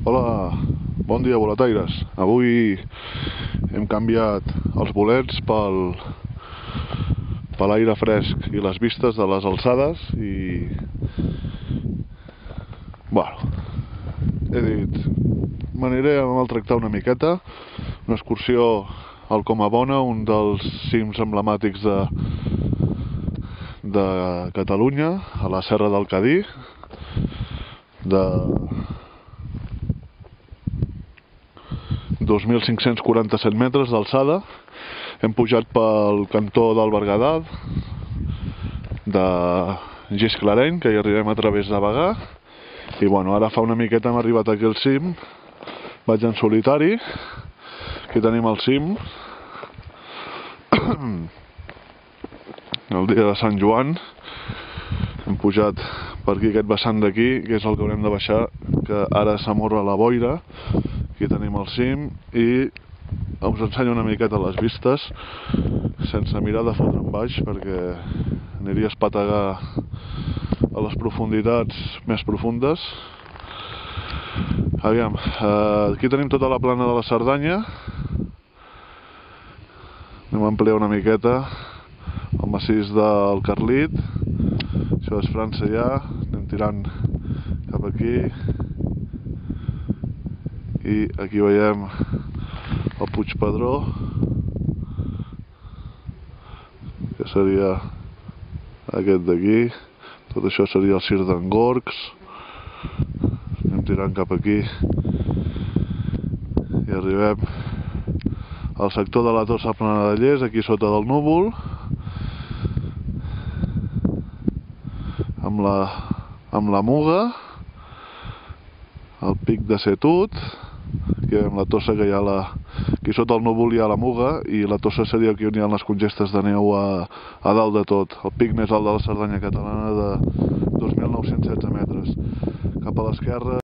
Hola, bon dia, boletaires. Avui hem canviat els bolets per l'aire fresc i les vistes de les alçades i... bueno, he dit, m'aniré a maltractar una miqueta, una excursió al Comabona, un dels cims emblemàtics de Catalunya, a la Serra del Cadí, de 2.547 metres d'alçada. Hem pujat pel cantó del Berguedà, de Gisclareny, que hi arribem a través de Bagà, i bueno, ara fa una miqueta hem arribat aquí al cim. Vaig en solitari. Aquí tenim el cim, el dia de Sant Joan. Hem pujat per aquí aquest vessant d'aquí, que és el que haurem de baixar, que ara s'amorra la boira. Aquí tenim el cim i us ensenyo una miqueta les vistes sense mirar de fons en baix, perquè aniria a espetegar a les profunditats més profundes. Aviam, aquí tenim tota la plana de la Cerdanya. Anem a ampliar una miqueta el massís del Carlit. Això és França ja, anem tirant cap aquí. I aquí veiem el Puig Pedró, que seria aquest d'aquí. Tot això seria el Circ d'en Gorgs. Anem tirant cap aquí i arribem al sector de la Tossa Plana de Lles, aquí sota del núvol, amb la Muga, el Pic de Setut. Aquí veiem la tossa que hi ha aquí sota el núvol hi ha la Muga, i la tossa seria aquí on hi ha les congestes de neu a dalt de tot. El pic més alt de la Cerdanya catalana, de 2.916 metres. Cap a l'esquerra